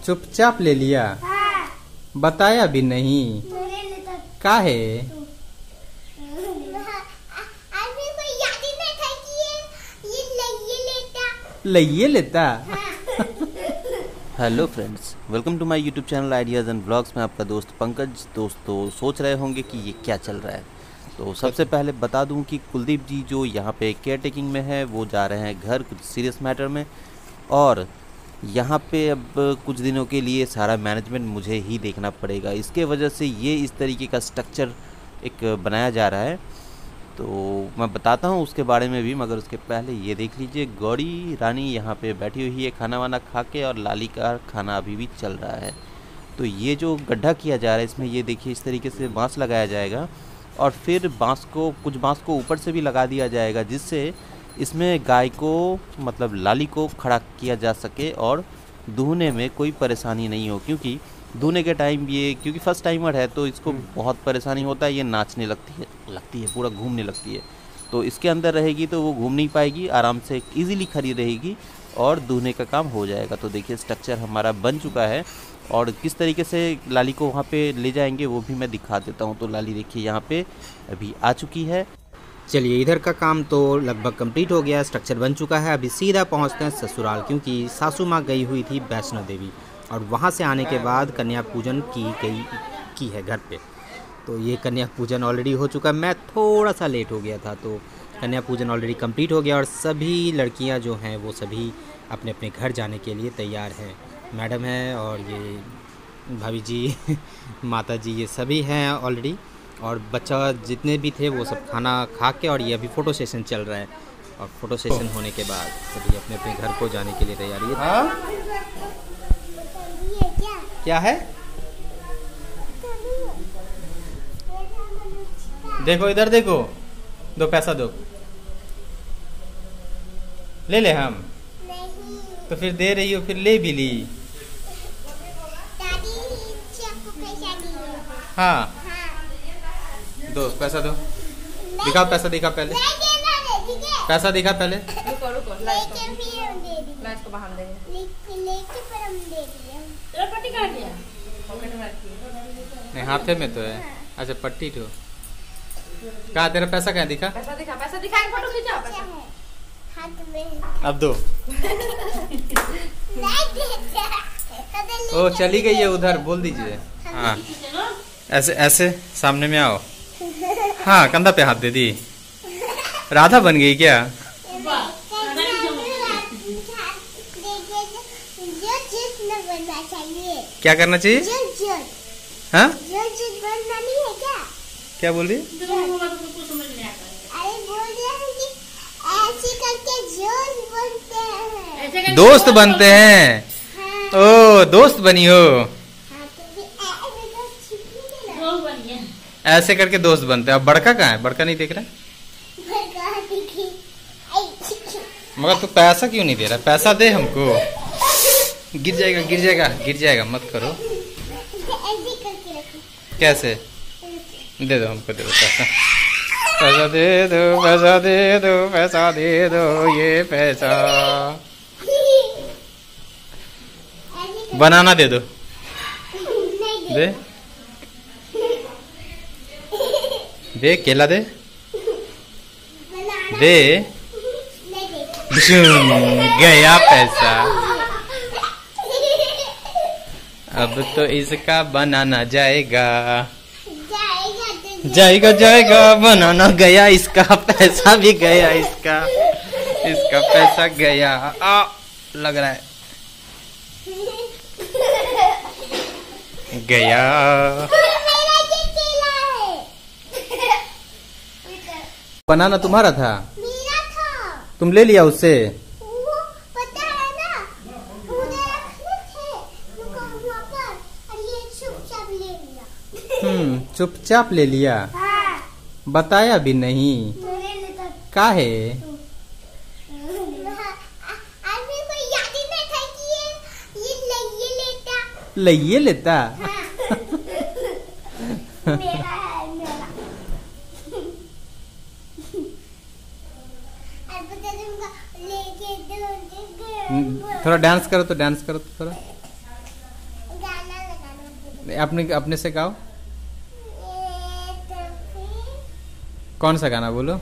चुपचाप ले लिया। हाँ। बताया भी नहीं। काहे? लइये लेता। Hello friends, welcome to my YouTube channel ideas and blogs में आपका दोस्त पंकज। दोस्तों सोच रहे होंगे कि ये क्या चल रहा है, तो सबसे पहले बता दूं कि कुलदीप जी जो यहाँ पे केयर टेकिंग में है वो जा रहे हैं घर कुछ सीरियस मैटर में, और यहाँ पे अब कुछ दिनों के लिए सारा मैनेजमेंट मुझे ही देखना पड़ेगा। इसके वजह से ये इस तरीके का स्ट्रक्चर एक बनाया जा रहा है, तो मैं बताता हूँ उसके बारे में भी, मगर उसके पहले ये देख लीजिए गौरी रानी यहाँ पे बैठी हुई है खाना वाना खा के, और लाली का खाना अभी भी चल रहा है। तो ये जो गड्ढा किया जा रहा है इसमें ये देखिए इस तरीके से बांस लगाया जाएगा, और फिर कुछ बांस को ऊपर से भी लगा दिया जाएगा, जिससे इसमें गाय को मतलब लाली को खड़ा किया जा सके और दूहने में कोई परेशानी नहीं हो। क्योंकि दूहने के टाइम ये, क्योंकि फर्स्ट टाइमर है तो इसको बहुत परेशानी होता है, ये नाचने लगती है पूरा घूमने लगती है। तो इसके अंदर रहेगी तो वो घूम नहीं पाएगी, आराम से इजीली खड़ी रहेगी और दूहने का काम हो जाएगा। तो देखिए स्ट्रक्चर हमारा बन चुका है, और किस तरीके से लाली को वहाँ पे ले जाएंगे वो भी मैं दिखा देता हूँ। तो लाली देखिए यहाँ पे अभी आ चुकी है। चलिए, इधर का काम तो लगभग कंप्लीट हो गया, स्ट्रक्चर बन चुका है। अभी सीधा पहुंचते हैं ससुराल, क्योंकि सासू माँ गई हुई थी वैष्णो देवी, और वहाँ से आने के बाद कन्या पूजन की है घर पे। तो ये कन्या पूजन ऑलरेडी हो चुका है, मैं थोड़ा सा लेट हो गया था, तो कन्या पूजन ऑलरेडी कंप्लीट हो गया, और सभी लड़कियाँ जो हैं वो सभी अपने अपने घर जाने के लिए तैयार हैं। मैडम है और ये भाभी जी माता जी, ये सभी हैं ऑलरेडी, और बच्चा जितने भी थे वो सब खाना खा के, और ये अभी फ़ोटो सेशन चल रहा है, और फोटो सेशन होने के बाद सभी अपने अपने घर को जाने के लिए तैयारी है। क्या है? देखो इधर देखो, दो पैसा दो, ले ले हम नहीं। तो फिर दे रही हो, फिर ले भी ली। दादी आपको पैसा दिए। हाँ दो, पैसा दो, दिखाओ पैसा, दिखा पहले पैसा, दिखा पहले। रुको रुको, लाइट को बाहर देंगे, लेके पर हम दे दिए। तेरा पट्टी काट दिया, पॉकेट में नहीं, हाथे में तो है। अच्छा पट्टी तो कहाँ, तेरा पैसा कहाँ, दिखा पैसा, दिखा पैसा, दिखा फोटो खींचा, पैसा हाथ में। अब दो। ओ चली गई है उधर, बोल दीजिए। हाँ ऐसे ऐसे सामने में आओ। हाँ कंधा पे हाथ दे दी। राधा बन गई क्या? क्या करना चाहिए? हाँ क्या बोल रही? दोस्त बनते हैं। ओ दोस्त बनी हो, ऐसे करके दोस्त बनते हैं। अब बड़का कहाँ है? बड़का नहीं देख रहा, मगर तू पैसा क्यों नहीं दे रहा? पैसा दे हमको। गिर जाएगा गिर जाएगा गिर जाएगा, मत करो। कैसे? दे दो हमको, दे दो पैसा, पैसा दे दो, पैसा दे दो, पैसा दे दो, ये पैसा। बनाना दे दो, दे दे, केला दे, दे। गया पैसा। अब तो इसका बनाना जाएगा, जाएगा जाएगा, बनाना गया इसका, पैसा भी गया इसका, इसका पैसा गया। आ लग रहा है गया। बनाना तुम्हारा था? मेरा था। तुम ले लिया उससे? वो पता है ना, उधर रखने थे वहाँ पर, और ये चुपचाप ले लिया। चुपचाप ले लिया। हाँ। बताया भी नहीं। काहे? लइये लेता। थोड़ा डांस करो तो, डांस करो तो थोड़ा। अपने अपने से गाओ। कौन सा गाना बोलो?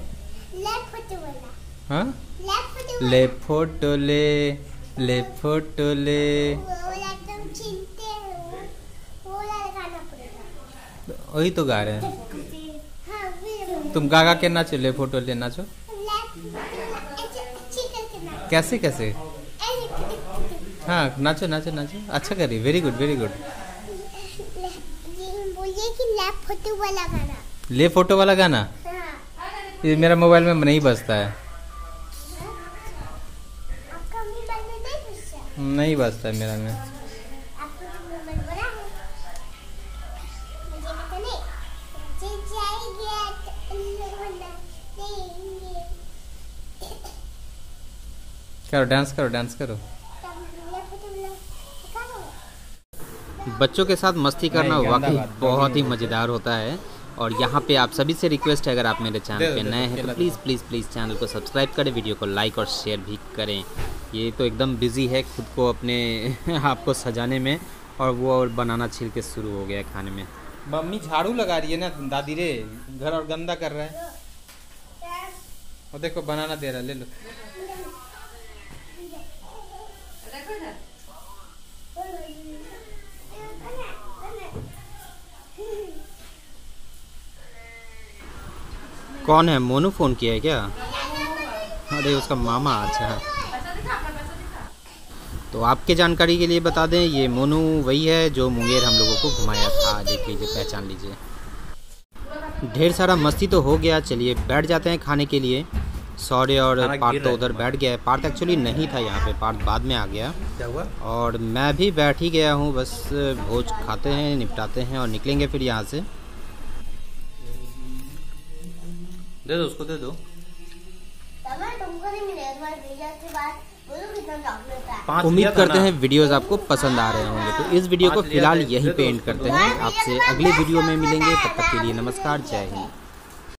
हाँ, ले फोटो ले फोटो ले। वही तो गा रहे हैं। तुम गा गा के नाचो, ले फोटो ले नाचो। कैसे कैसे? हाँ, नाचो नाचो नाचो, अच्छा करी, वेरी गुड वेरी गुड। बोलिए कि ले फोटो वाला गाना। ले फोटो वाला गाना? ये मेरा मोबाइल में नहीं बजता है। आपका मोबाइल में नहीं बजता? नहीं बजता है मेरा में। आपको तो मोबाइल बड़ा है। मुझे पता नहीं। मुझे जाएगा तो लोना देंगे। करो डांस करो डांस करो। ले फोटो वाला करो। बच्चों के साथ मस्ती करना वाकई बहुत ही मज़ेदार होता है। और यहाँ पे आप सभी से रिक्वेस्ट है, अगर आप मेरे चैनल पे नए हैं तो प्लीज़ प्लीज़ प्लीज़ चैनल को सब्सक्राइब करें, वीडियो को लाइक और शेयर भी करें। ये तो एकदम बिजी है खुद को अपने आप को सजाने में, और वो और बनाना छील के शुरू हो गया खाने में। मम्मी झाड़ू लगा रही है ना दादी रे, घर और गंदा कर रहा है। और देखो बनाना दे रहा है, ले लो। कौन है? मोनू फ़ोन किया है क्या? अरे उसका मामा। अच्छा, तो आपके जानकारी के लिए बता दें, ये मोनू वही है जो मुंगेर हम लोगों को घुमाया था। देख लीजिए, पहचान लीजिए। ढेर सारा मस्ती तो हो गया, चलिए बैठ जाते हैं खाने के लिए। सौर्य और पार्थ तो उधर बैठ गया है। पार्थ एक्चुअली नहीं था यहाँ पे, पार्थ बाद में आ गया। क्या हुआ? और मैं भी बैठ ही गया हूँ, बस भोज खाते हैं, निपटाते हैं और निकलेंगे फिर यहाँ से। दे दो उसको, दे दो। तुमको नहीं मिलेगा तुम्हारे भेजा के बाद। बोलो कितना चॉकलेट है। उम्मीद करते हैं वीडियोस आपको पसंद आ रहे होंगे। तो इस वीडियो को फिलहाल यहीं पे एंड करते हैं। आपसे अगले वीडियो में मिलेंगे, तब तक के लिए नमस्कार, जय हिंद।